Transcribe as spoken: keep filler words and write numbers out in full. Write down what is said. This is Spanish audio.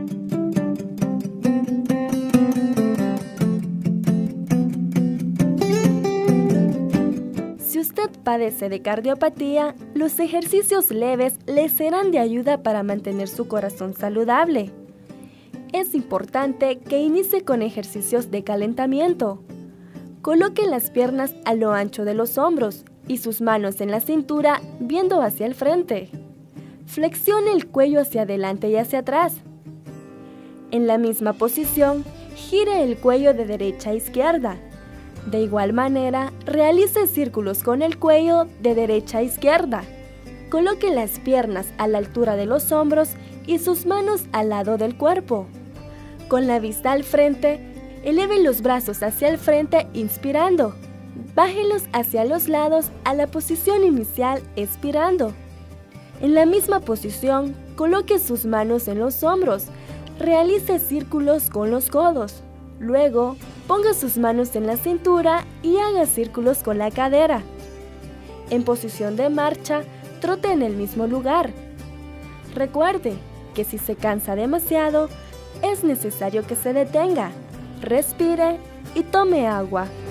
Si usted padece de cardiopatía, los ejercicios leves le serán de ayuda para mantener su corazón saludable. Es importante que inicie con ejercicios de calentamiento. Coloque las piernas a lo ancho de los hombros y sus manos en la cintura viendo hacia el frente. Flexione el cuello hacia adelante y hacia atrás. En la misma posición, gire el cuello de derecha a izquierda. De igual manera, realice círculos con el cuello de derecha a izquierda. Coloque las piernas a la altura de los hombros y sus manos al lado del cuerpo. Con la vista al frente, eleve los brazos hacia el frente inspirando. Bájelos hacia los lados a la posición inicial expirando. En la misma posición, coloque sus manos en los hombros. Realice círculos con los codos. Luego, ponga sus manos en la cintura y haga círculos con la cadera. En posición de marcha, trote en el mismo lugar. Recuerde que si se cansa demasiado, es necesario que se detenga, respire y tome agua.